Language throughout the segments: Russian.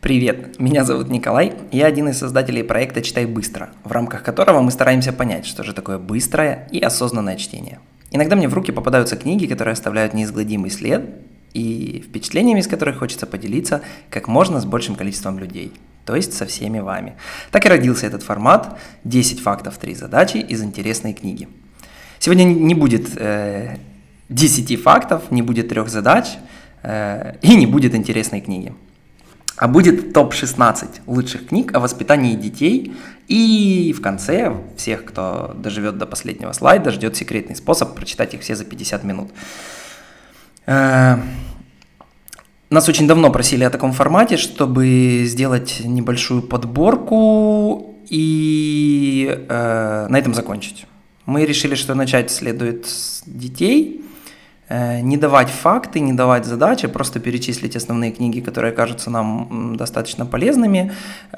Привет, меня зовут Николай, я один из создателей проекта «Читай быстро», в рамках которого мы стараемся понять, что же такое быстрое и осознанное чтение. Иногда мне в руки попадаются книги, которые оставляют неизгладимый след, и впечатлениями из которых хочется поделиться как можно с большим количеством людей, то есть со всеми вами. Так и родился этот формат «10 фактов, 3 задачи» из интересной книги. Сегодня не будет 10 фактов, не будет 3 задач и не будет интересной книги. А будет топ-16 лучших книг о воспитании детей. И в конце всех, кто доживет до последнего слайда, ждет секретный способ прочитать их все за 50 минут. Нас очень давно просили о таком формате, чтобы сделать небольшую подборку и на этом закончить. Мы решили, что начать следует с детей. Не давать факты, не давать задачи, просто перечислить основные книги, которые кажутся нам достаточно полезными.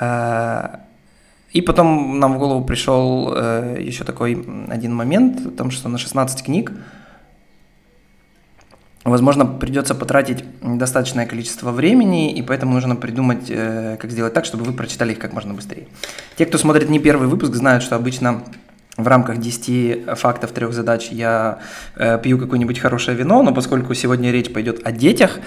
И потом нам в голову пришел еще такой один момент, о том, что на 16 книг, возможно, придется потратить достаточное количество времени, и поэтому нужно придумать, как сделать так, чтобы вы прочитали их как можно быстрее. Те, кто смотрит не первый выпуск, знают, что обычно в рамках 10 фактов, 3 задач я пью какое-нибудь хорошее вино, но поскольку сегодня речь пойдет о детях,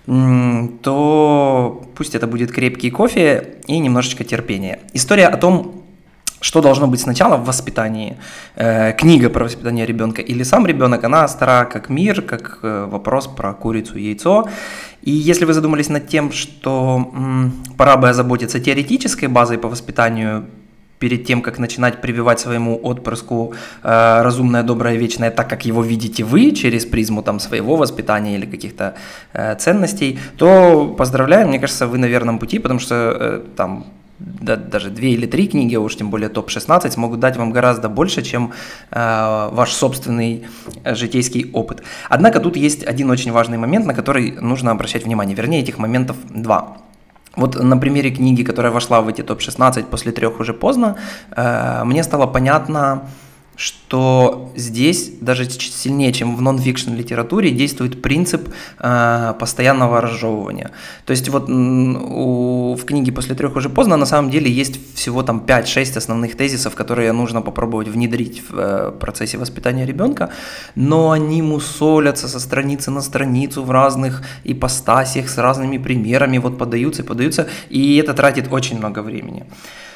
то пусть это будет крепкий кофе и немножечко терпения. История о том, что должно быть сначала в воспитании, книга про воспитание ребенка или сам ребенок, она стара как мир, как вопрос про курицу и яйцо. И если вы задумались над тем, что пора бы озаботиться теоретической базой по воспитанию, перед тем, как начинать прививать своему отпрыску разумное, доброе, вечное, так, как его видите вы, через призму там, своего воспитания или каких-то ценностей, то поздравляю, мне кажется, вы на верном пути, потому что там даже 2 или 3 книги, а уж тем более топ-16, смогут дать вам гораздо больше, чем ваш собственный житейский опыт. Однако тут есть один очень важный момент, на который нужно обращать внимание, вернее, этих моментов 2. Вот на примере книги, которая вошла в эти топ-16 после 3 уже поздно, мне стало понятно, что здесь даже сильнее, чем в нон-фикшн литературе, действует принцип постоянного разжевывания. То есть вот в книге «После 3 уже поздно» на самом деле есть всего там 5-6 основных тезисов, которые нужно попробовать внедрить в процессе воспитания ребенка, но они мусолятся со страницы на страницу в разных ипостасях, с разными примерами, вот подаются, и это тратит очень много времени.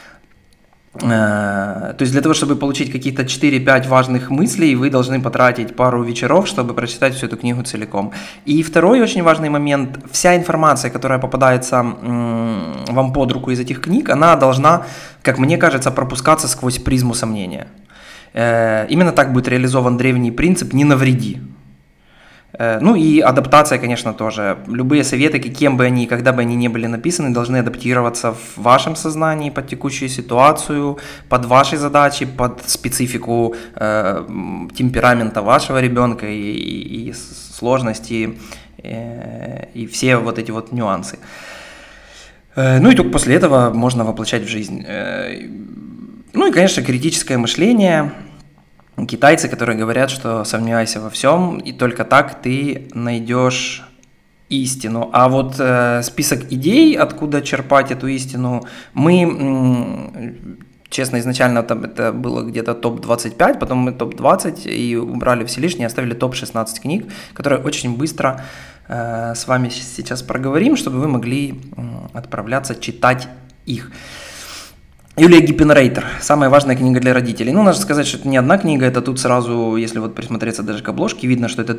То есть для того, чтобы получить какие-то 4-5 важных мыслей, вы должны потратить пару вечеров, чтобы прочитать всю эту книгу целиком. И второй очень важный момент, вся информация, которая попадается вам под руку из этих книг, она должна, как мне кажется, пропускаться сквозь призму сомнения. Именно так будет реализован древний принцип «не навреди». Ну и адаптация, конечно, тоже. Любые советы, кем бы они и когда бы они ни были написаны, должны адаптироваться в вашем сознании под текущую ситуацию, под ваши задачи, под специфику темперамента вашего ребенка и сложности, и все вот эти вот нюансы. Ну и только после этого можно воплощать в жизнь. Ну и, конечно, критическое мышление. Китайцы, которые говорят, что сомневайся во всем, и только так ты найдешь истину. А вот список идей, откуда черпать эту истину, мы, честно, изначально там это было где-то топ-25, потом мы топ-20 и убрали все лишнее, оставили топ-16 книг, которые очень быстро с вами сейчас проговорим, чтобы вы могли отправляться читать их. Юлия Гиппенрейтер. Самая важная книга для родителей. Ну, нужно сказать, что это не одна книга, это тут сразу, если вот присмотреться даже к обложке, видно, что это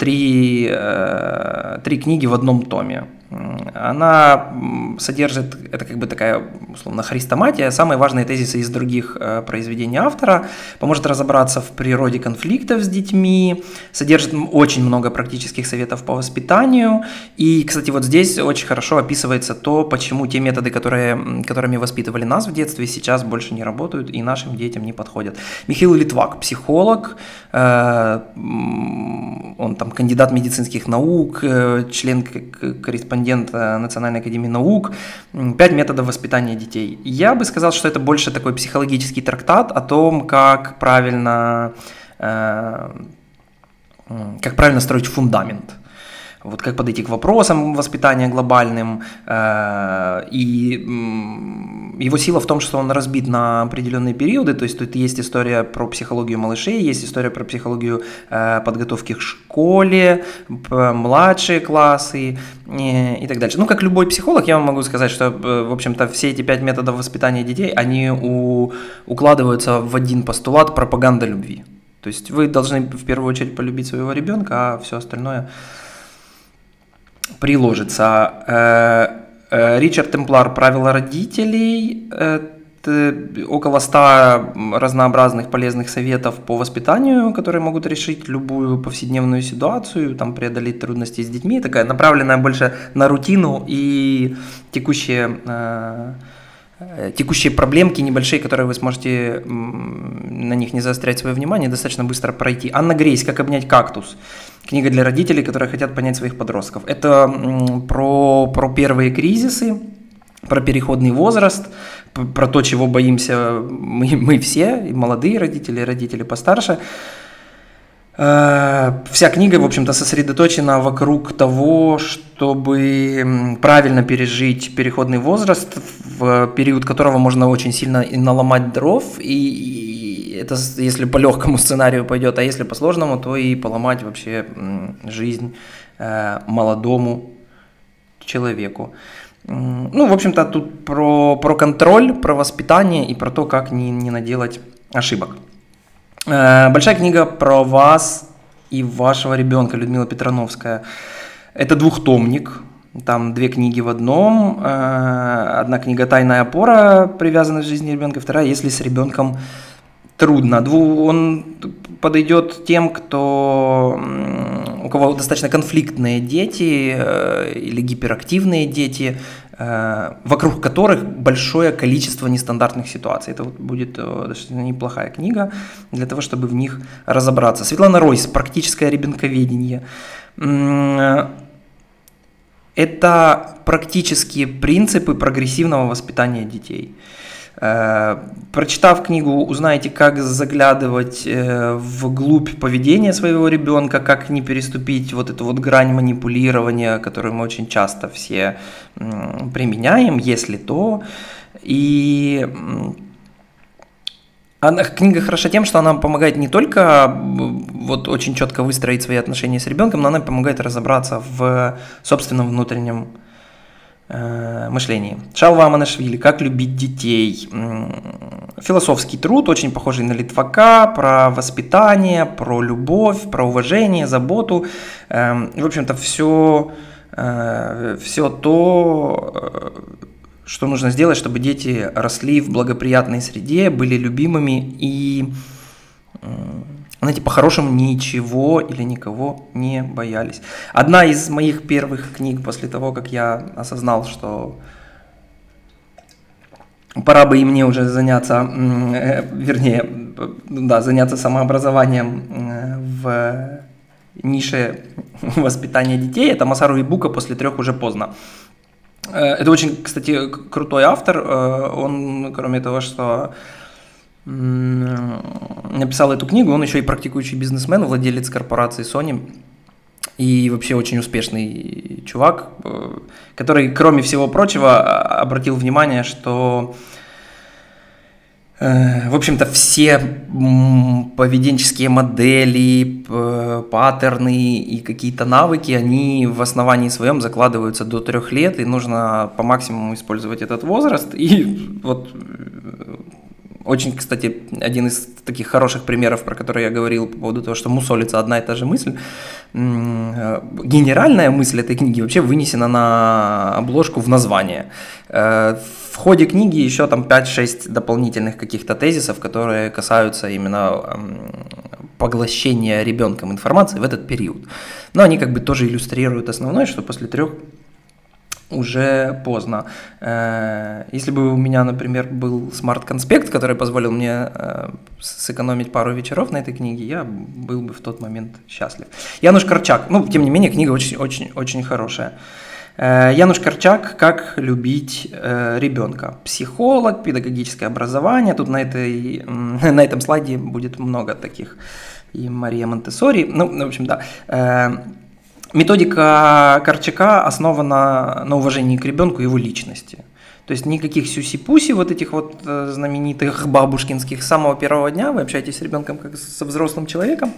3 книги в одном томе. Она содержит, это как бы такая, условно, хрестоматия, самые важные тезисы из других произведений автора, поможет разобраться в природе конфликтов с детьми, содержит очень много практических советов по воспитанию. И, кстати, вот здесь очень хорошо описывается то, почему те методы, которыми воспитывали нас в детстве, сейчас больше не работают и нашим детям не подходят. Михаил Литвак, психолог, он там кандидат медицинских наук, член-корреспондент Национальной академии наук, 5 методов воспитания детей. Я бы сказал, что это больше такой психологический трактат о том, как правильно строить фундамент. вот как подойти к вопросам воспитания глобальным, и его сила в том, что он разбит на определенные периоды, то есть тут есть история про психологию малышей, есть история про психологию подготовки к школе, младшие классы и так дальше. Ну, как любой психолог, я вам могу сказать, что, в общем-то, все эти 5 методов воспитания детей, они укладываются в один постулат: пропаганда любви. То есть вы должны в первую очередь полюбить своего ребенка, а все остальное приложится. Ричард Темплар «Правила родителей». Около 100 разнообразных полезных советов по воспитанию, которые могут решить любую повседневную ситуацию, там, преодолеть трудности с детьми. Такая направленная больше на рутину и текущие проблемки небольшие, которые вы сможете на них не заострять свое внимание, достаточно быстро пройти. Анна Грейс «Как обнять кактус». Книга для родителей, которые хотят понять своих подростков. Это про первые кризисы, про переходный возраст, про то, чего боимся мы все, и молодые родители, и родители постарше. Вся книга, в общем-то, сосредоточена вокруг того, чтобы правильно пережить переходный возраст, в период которого можно очень сильно и наломать дров, и это если по легкому сценарию пойдет, а если по сложному, то и поломать вообще жизнь молодому человеку. Ну, в общем-то, тут про контроль, про воспитание и про то, как не наделать ошибок. Большая книга про вас и вашего ребенка, Людмила Петрановская. Это двухтомник, там 2 книги в одном. Одна книга «Тайная опора», привязанность к жизни ребенка, вторая «Если с ребенком трудно». Он подойдет тем, у кого достаточно конфликтные дети или гиперактивные дети, вокруг которых большое количество нестандартных ситуаций. Это вот будет достаточно неплохая книга для того, чтобы в них разобраться. Светлана Ройс «Практическое ребенковедение». Это практические принципы прогрессивного воспитания детей. Прочитав книгу, узнаете, как заглядывать вглубь поведения своего ребенка, как не переступить вот эту вот грань манипулирования, которую мы очень часто все применяем, если то. И книга хороша тем, что она помогает не только вот очень четко выстроить свои отношения с ребенком, но она помогает разобраться в собственном внутреннем мышлении. Шалва Аманашвили «Как любить детей». Философский труд, очень похожий на Литвака, про воспитание, про любовь, про уважение, заботу. В общем-то, все то, что нужно сделать, чтобы дети росли в благоприятной среде, были любимыми и, знаете, по-хорошему ничего или никого не боялись. Одна из моих первых книг после того, как я осознал, что пора бы и мне уже заняться, заняться самообразованием в нише воспитания детей, это Масару Ибука «После 3 уже поздно». Это очень, кстати, крутой автор. Он, кроме того, что написал эту книгу, он еще и практикующий бизнесмен, владелец корпорации Sony и вообще очень успешный чувак, который, кроме всего прочего, обратил внимание, что, в общем-то, все поведенческие модели, паттерны и какие-то навыки, они в основании своем закладываются до 3 лет, и нужно по максимуму использовать этот возраст. И вот очень, кстати, один из таких хороших примеров, про который я говорил по поводу того, что мусолится одна и та же мысль. Генеральная мысль этой книги вообще вынесена на обложку в название. В ходе книги еще там 5-6 дополнительных каких-то тезисов, которые касаются именно поглощения ребенком информации в этот период. Но они как бы тоже иллюстрируют основное, что после 3 уже поздно. Если бы у меня, например, был смарт-конспект, который позволил мне сэкономить пару вечеров на этой книге, я был бы в тот момент счастлив. Януш Корчак. Тем не менее, книга очень-очень хорошая. Януш Корчак «Как любить ребенка». Психолог, педагогическое образование. Тут на этом слайде будет много таких. И Мария Монтессори. В общем, да. Методика Корчака основана на уважении к ребенку и его личности. То есть никаких сюси-пуси вот этих вот знаменитых бабушкинских. С самого первого дня вы общаетесь с ребенком как со взрослым человеком.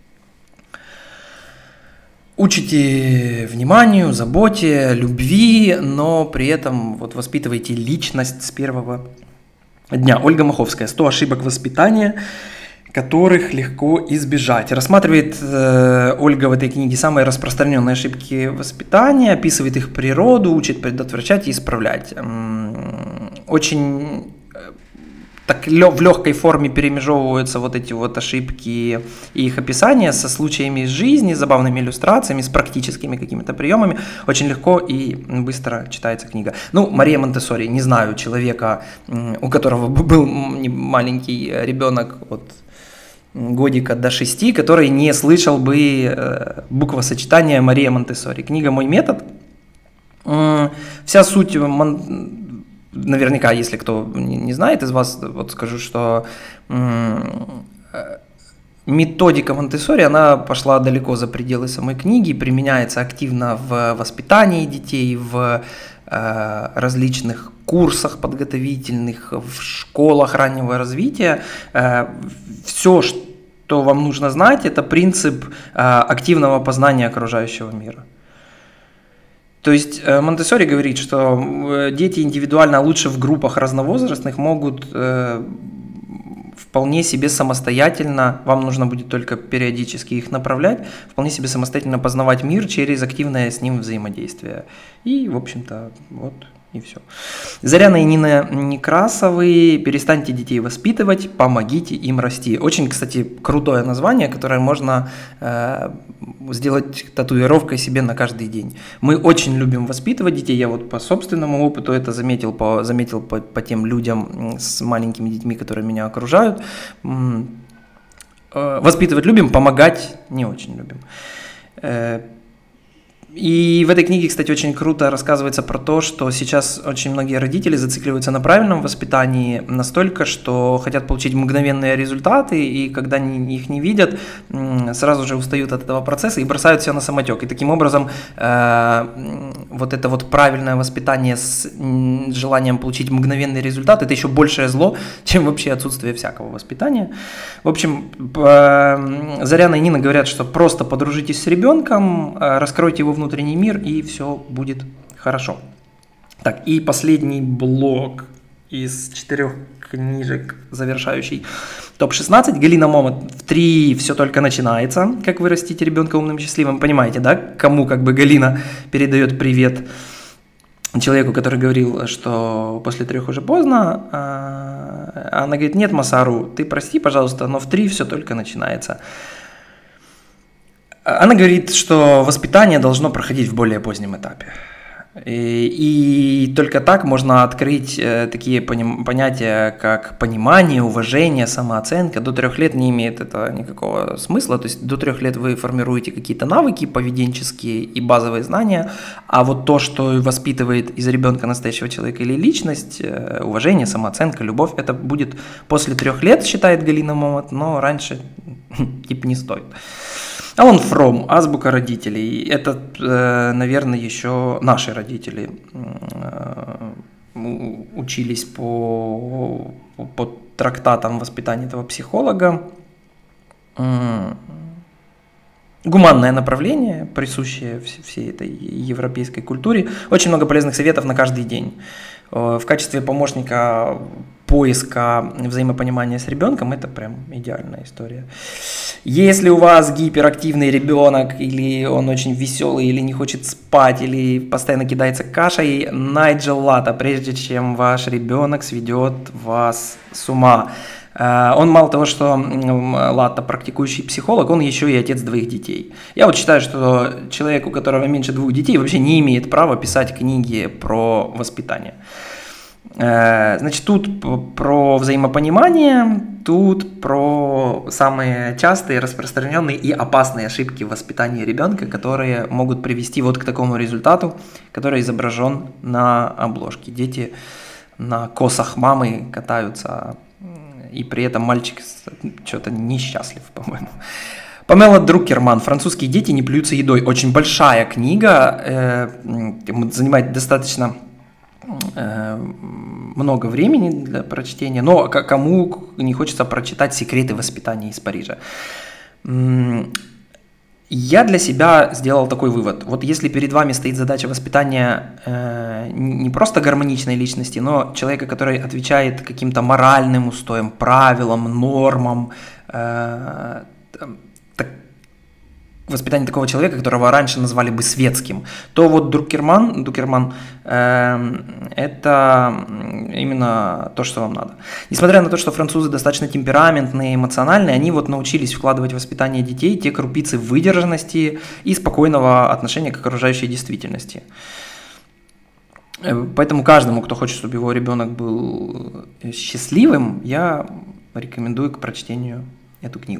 Учите вниманию, заботе, любви, но при этом вот воспитываете личность с первого дня. Ольга Маховская. 100 ошибок воспитания, которых легко избежать. Рассматривает Ольга в этой книге самые распространенные ошибки воспитания, описывает их природу, учит предотвращать и исправлять. Очень так в легкой форме перемежевываются вот эти вот ошибки и их описания со случаями из жизни, с забавными иллюстрациями, с практическими какими-то приемами. Очень легко и быстро читается книга. Ну, Мария Монтессори, не знаю человека, у которого был маленький ребенок от годика до 6, который не слышал бы буквосочетания Мария Монтессори. Книга «Мой метод». Вся суть, наверняка, если кто не знает из вас, вот скажу, что методика Монтессори, она пошла далеко за пределы самой книги, применяется активно в воспитании детей, в различных курсах подготовительных, в школах раннего развития. Все, что вам нужно знать, это принцип активного познания окружающего мира. То есть Монтессори говорит, что дети индивидуально, а лучше в группах разновозрастных, могут вполне себе самостоятельно, вам нужно будет только периодически их направлять, вполне себе самостоятельно познавать мир через активное с ним взаимодействие. И, в общем-то, вот и все. Заряна и Нина Некрасовы. «Перестаньте детей воспитывать, помогите им расти». Очень, кстати, крутое название, которое можно сделать татуировкой себе на каждый день. Мы очень любим воспитывать детей. Я вот по собственному опыту это заметил по тем людям с маленькими детьми, которые меня окружают. Воспитывать любим, помогать не очень любим. И в этой книге, кстати, очень круто рассказывается про то, что сейчас очень многие родители зацикливаются на правильном воспитании настолько, что хотят получить мгновенные результаты, и когда их не видят, сразу же устают от этого процесса и бросают все на самотек. И таким образом вот это вот правильное воспитание с желанием получить мгновенный результат – это еще большее зло, чем вообще отсутствие всякого воспитания. В общем, Заряна и Нина говорят, что просто подружитесь с ребенком, раскройте его внутренний мир, и все будет хорошо. Так, и последний блок из 4 книжек, завершающий топ-16. Галина Момот. В 3 все только начинается. Как вырастить ребенка умным, счастливым. Понимаете, да? Кому как бы Галина передает привет человеку, который говорил, что после 3 уже поздно. Она говорит: нет, Масару, ты прости, пожалуйста, но в 3 все только начинается. Она говорит, что воспитание должно проходить в более позднем этапе. И только так можно открыть такие понятия, как понимание, уважение, самооценка. До 3 лет не имеет это никакого смысла. То есть до 3 лет вы формируете какие-то навыки поведенческие и базовые знания, а вот то, что воспитывает из ребенка настоящего человека или личность, уважение, самооценка, любовь, это будет после 3 лет, считает Галина Момот, но раньше типа не стоит. Алан Фром, азбука родителей. Это, наверное, еще наши родители учились по трактатам воспитания этого психолога. Гуманное направление, присущее всей этой европейской культуре. Очень много полезных советов на каждый день. В качестве помощника поиска взаимопонимания с ребенком это прям идеальная история. Если у вас гиперактивный ребенок, или он очень веселый, или не хочет спать, или постоянно кидается кашей, Найджел Латта, прежде чем ваш ребенок сведет вас с ума. Он мало того, что Латта практикующий психолог, он еще и отец 2 детей. Я вот считаю, что человек, у которого меньше 2 детей, вообще не имеет права писать книги про воспитание. Значит, тут про взаимопонимание, тут про самые частые, распространенные и опасные ошибки в воспитании ребенка, которые могут привести вот к такому результату, который изображен на обложке. Дети на косах мамы катаются, и при этом мальчик что-то несчастлив, по-моему. Памела Друкерман «Французские дети не плюются едой». Очень большая книга, занимает достаточно много времени для прочтения, но кому не хочется прочитать «Секреты воспитания из Парижа». Я для себя сделал такой вывод. Вот если перед вами стоит задача воспитания не просто гармоничной личности, но человека, который отвечает каким-то моральным устоям, правилам, нормам, воспитание такого человека, которого раньше назвали бы светским, то вот Друкерман это именно то, что вам надо. Несмотря на то, что французы достаточно темпераментные, эмоциональные, они вот научились вкладывать в воспитание детей те крупицы выдержанности и спокойного отношения к окружающей действительности. Поэтому каждому, кто хочет, чтобы его ребенок был счастливым, я рекомендую к прочтению эту книгу.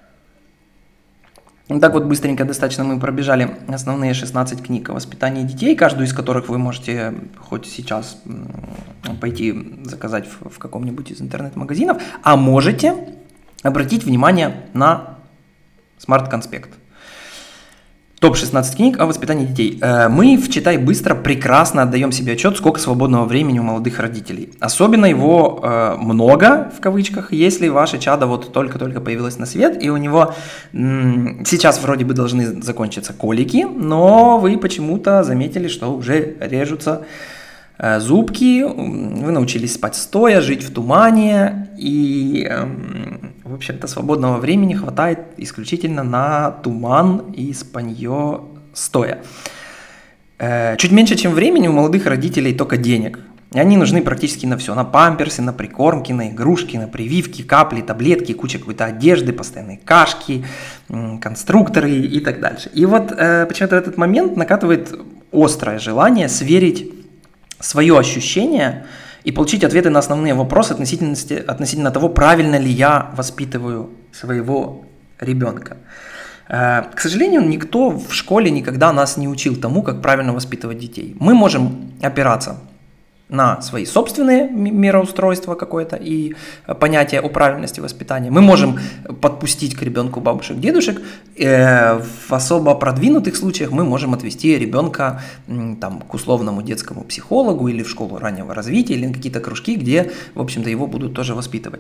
Так вот быстренько достаточно мы пробежали основные 16 книг о воспитании детей, каждую из которых вы можете хоть сейчас пойти заказать в каком-нибудь из интернет-магазинов, а можете обратить внимание на смарт-конспект. Топ-16 книг о воспитании детей. Мы в «Читай быстро» прекрасно отдаем себе отчет, сколько свободного времени у молодых родителей. Особенно его много, в кавычках, если ваше чадо вот только-только появилось на свет, и у него сейчас вроде бы должны закончиться колики, но вы почему-то заметили, что уже режутся зубки, вы научились спать стоя, жить в тумане, и, в общем-то, свободного времени хватает исключительно на туман и спанье стоя. Чуть меньше, чем времени у молодых родителей только денег. Они нужны практически на все. На памперсы, на прикормки, на игрушки, на прививки, капли, таблетки, куча какой-то одежды, постоянные кашки, конструкторы и так дальше. И вот почему-то в этот момент накатывает острое желание сверить свое ощущение и получить ответы на основные вопросы относительно того, правильно ли я воспитываю своего ребенка. К сожалению, никто в школе никогда нас не учил тому, как правильно воспитывать детей. Мы можем опираться на свои собственные мироустройства какое-то и понятие о правильности воспитания. Мы можем подпустить к ребенку бабушек, дедушек. В особо продвинутых случаях мы можем отвести ребенка там, к условному детскому психологу или в школу раннего развития, или на какие-то кружки, где, в общем-то, его будут тоже воспитывать.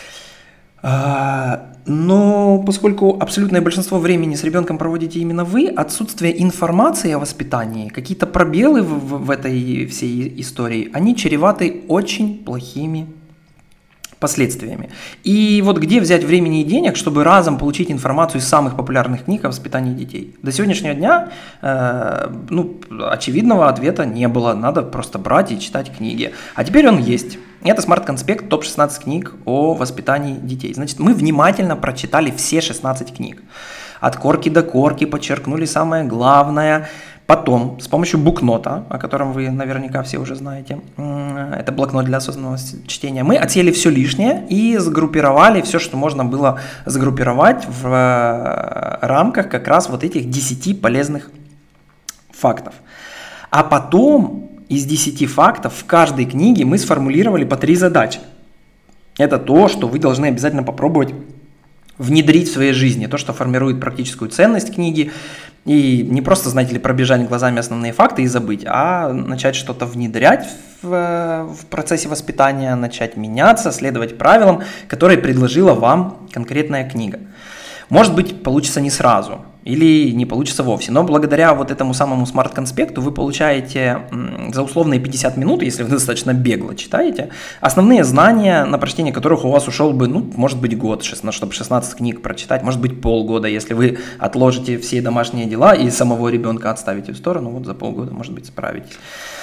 Но поскольку абсолютное большинство времени с ребенком проводите именно вы, отсутствие информации о воспитании, какие-то пробелы в этой всей истории, они чреваты очень плохими последствиями. И вот где взять времени и денег, чтобы разом получить информацию из самых популярных книг о воспитании детей? До сегодняшнего дня очевидного ответа не было, надо просто брать и читать книги. А теперь он есть. Это смарт-конспект топ-16 книг о воспитании детей. Значит, мы внимательно прочитали все 16 книг. От корки до корки, подчеркнули самое главное. Потом, с помощью букнота, о котором вы наверняка все уже знаете, это блокнот для осознанного чтения, мы отсеяли все лишнее и сгруппировали все, что можно было сгруппировать в рамках как раз вот этих 10 полезных фактов. А потом из 10 фактов в каждой книге мы сформулировали по 3 задачи. Это то, что вы должны обязательно попробовать внедрить в своей жизни, то, что формирует практическую ценность книги, и не просто, знаете ли, пробежать глазами основные факты и забыть, а начать что-то внедрять в процессе воспитания, начать меняться, следовать правилам, которые предложила вам конкретная книга. Может быть, получится не сразу или не получится вовсе, но благодаря вот этому самому смарт-конспекту вы получаете за условные 50 минут, если вы достаточно бегло читаете, основные знания, на прочтение которых у вас ушел бы, может быть, год, чтобы 16 книг прочитать, может быть, полгода, если вы отложите все домашние дела и самого ребенка отставите в сторону, вот за полгода, может быть, справитесь.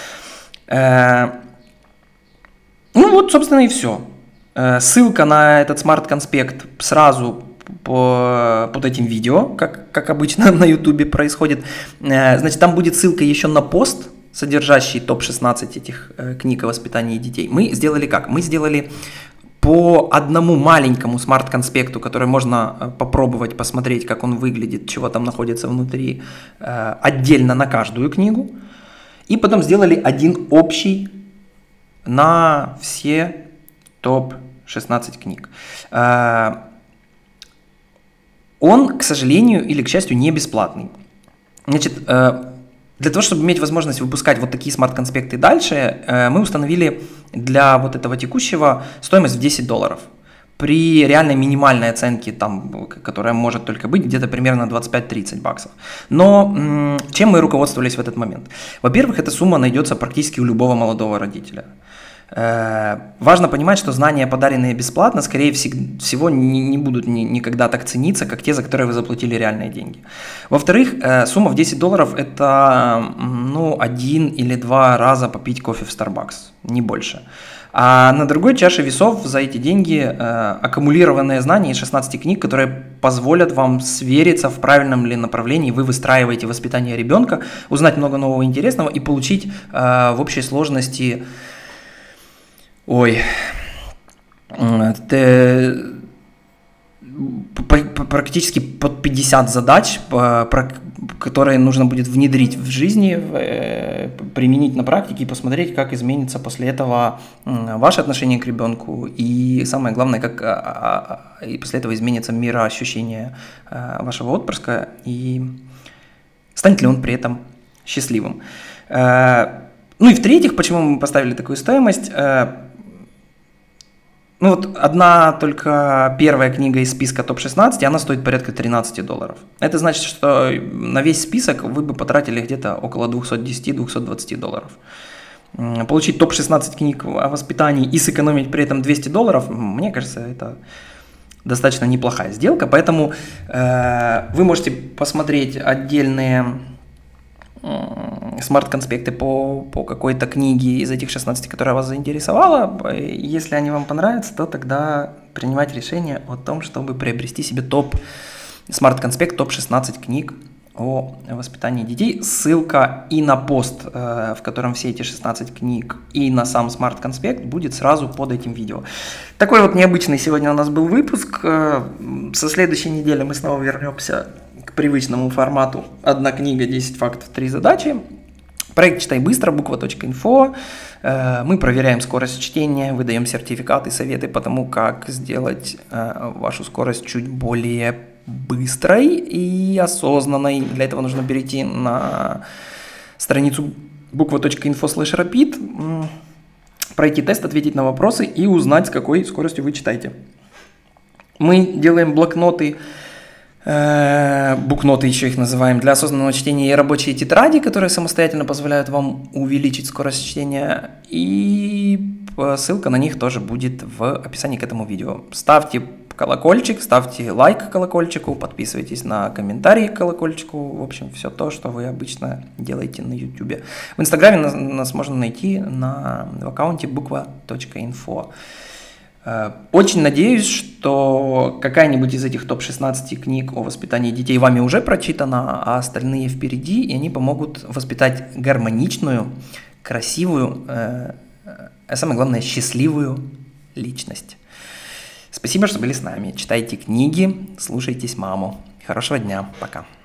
Собственно, и все. Ссылка на этот смарт-конспект сразу под этим видео, как обычно на YouTube происходит. Значит, там будет ссылка еще на пост, содержащий топ-16 этих книг о воспитании детей. Мы сделали как? Мы сделали по одному маленькому смарт-конспекту, который можно попробовать посмотреть, как он выглядит, чего там находится внутри, отдельно на каждую книгу. И потом сделали один общий на все топ-16 книг. Он, к сожалению или к счастью, не бесплатный. Значит, для того, чтобы иметь возможность выпускать вот такие смарт-конспекты дальше, мы установили для вот этого текущего стоимость в $10. При реальной минимальной оценке, там, которая может только быть, где-то примерно 25-30 баксов. Но чем мы руководствовались в этот момент? Во-первых, эта сумма найдется практически у любого молодого родителя. Важно понимать, что знания, подаренные бесплатно, скорее всего, не будут никогда так цениться, как те, за которые вы заплатили реальные деньги. Во-вторых, сумма в $10 – это 1 или 2 раза попить кофе в Starbucks, не больше. А на другой чаше весов за эти деньги аккумулированные знания из 16 книг, которые позволят вам свериться, в правильном ли направлении вы выстраиваете воспитание ребенка, узнать много нового интересного и получить в общей сложности практически под 50 задач, которые нужно будет внедрить в жизни, применить на практике и посмотреть, как изменится после этого ваше отношение к ребенку и, самое главное, как и после этого изменится мироощущение вашего отпрыска и станет ли он при этом счастливым. Ну и в-третьих, почему мы поставили такую стоимость? Одна только первая книга из списка топ-16, она стоит порядка $13. Это значит, что на весь список вы бы потратили где-то около $210-220. Получить топ-16 книг о воспитании и сэкономить при этом $200, мне кажется, это достаточно неплохая сделка. Поэтому вы можете посмотреть отдельные смарт-конспекты по какой-то книге из этих 16, которая вас заинтересовала. Если они вам понравятся, то тогда принимать решение о том, чтобы приобрести себе смарт-конспект топ-16 книг о воспитании детей. Ссылка и на пост, в котором все эти 16 книг, и на сам смарт-конспект будет сразу под этим видео. Такой вот необычный сегодня у нас был выпуск. Со следующей недели мы снова вернемся к привычному формату: одна книга, 10 фактов, 3 задачи. Проект «Читай быстро», буква.инфо. Мы проверяем скорость чтения, выдаем сертификаты, советы по тому, как сделать вашу скорость чуть более быстрой и осознанной. Для этого нужно перейти на страницу буква.info/rapid, пройти тест, ответить на вопросы и узнать, с какой скоростью вы читаете. Мы делаем блокноты, букноты еще их называем, для осознанного чтения, и рабочие тетради, которые самостоятельно позволяют вам увеличить скорость чтения, и ссылка на них тоже будет в описании к этому видео. Ставьте колокольчик, ставьте лайк колокольчику, подписывайтесь на комментарии к колокольчику, в общем, все то, что вы обычно делаете на YouTube. В Инстаграме нас можно найти в аккаунте буква.info. Очень надеюсь, что какая-нибудь из этих топ-16 книг о воспитании детей вами уже прочитана, а остальные впереди, и они помогут воспитать гармоничную, красивую, а самое главное, счастливую личность. Спасибо, что были с нами. Читайте книги, слушайтесь маму. Хорошего дня. Пока.